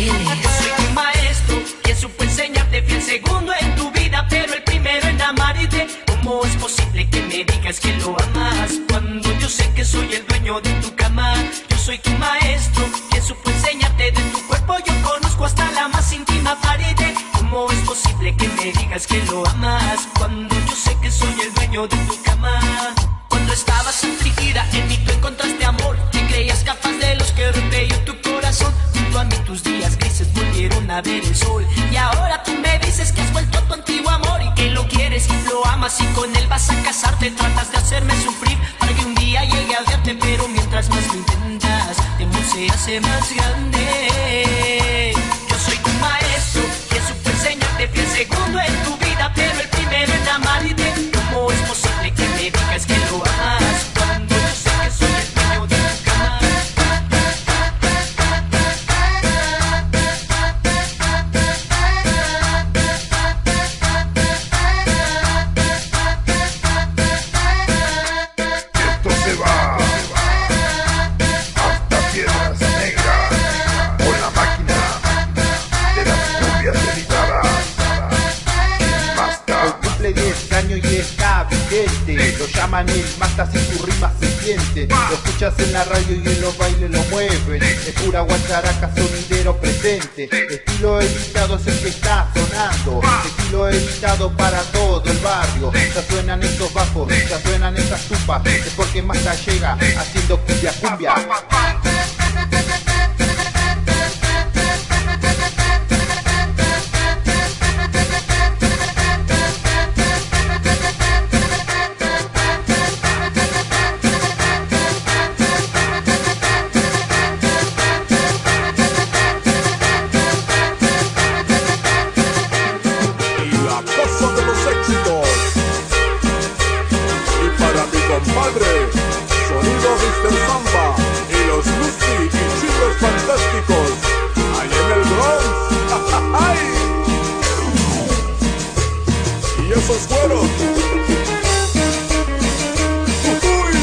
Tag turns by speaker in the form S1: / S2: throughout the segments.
S1: Yo soy tu maestro, quien supo enseñarte, fui el segundo en tu vida, pero el primero en amarte. ¿Cómo es posible que me digas que lo amas cuando yo sé que soy el dueño de tu cama? Yo soy tu maestro, quien supo enseñarte, de tu cuerpo yo conozco hasta la más íntima pared. ¿Cómo es posible que me digas que lo amas cuando yo sé que soy el dueño de tu cama? Cuando estabas afligida, en mí tú encontraste amor. Te creías capaz de los que rompió tu corazón. Junto a mí tus días grises volvieron a ver el sol. Y ahora tú me dices que has vuelto a tu antiguo amor y que lo quieres y lo amas y con él vas a casarte. Tratas de hacerme sufrir para que un día llegue a verte, pero mientras más lo intentas, temor se hace más grande. Yo soy tu maestro, quien supo enseñarte, fui el segundo en tu vida, pero el primero en amarte. ¿Cómo es posible que me digas que lo amas cuando yo sé que soy el dueño de tu cama?
S2: Esto se va hasta Piedras Negras con la máquina de las cumbias editadas.
S3: Hoy cumple 10 años y está vigente. Lo llaman el Masta si su rima se siente. Lo escuchas en la radio y en los bailes lo mueven. Es pura guacharaca, sonidero presente. Estilo editado es el que está sonando. Estilo editado para todo el barrio. Ya suenan estos bajos, ya suenan estas tupas. Es porque Masta llega haciendo cumbia cumbia.
S4: Compadre, sonido Mr. Samba y los Lucy y chicos fantásticos, allá en el Bronx. ¡Ay! Y esos güeros. ¡Uy!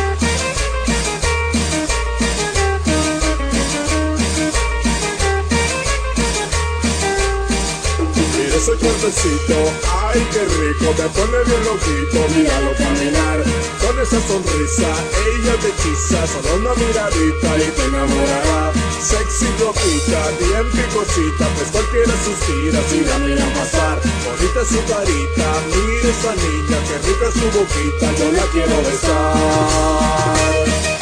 S4: Mira ese cuerpecito, ay qué rico, me pone bien loquito, míralo caminar. Con esa sonrisa, ella te hechiza, solo una miradita y te enamorará. Sexy loquita, bien picosita, pues cualquiera suspira si la mira pasar. Bonita su carita, mira esa niña, qué rica su boquita, yo la quiero besar.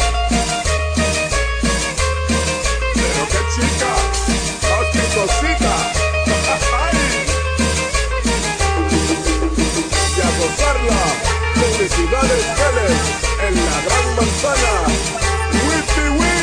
S4: Pero qué chica, más picosita. Y a gozarla. Publicidades Vélez en la Gran Manzana. ¡Wipi Wii!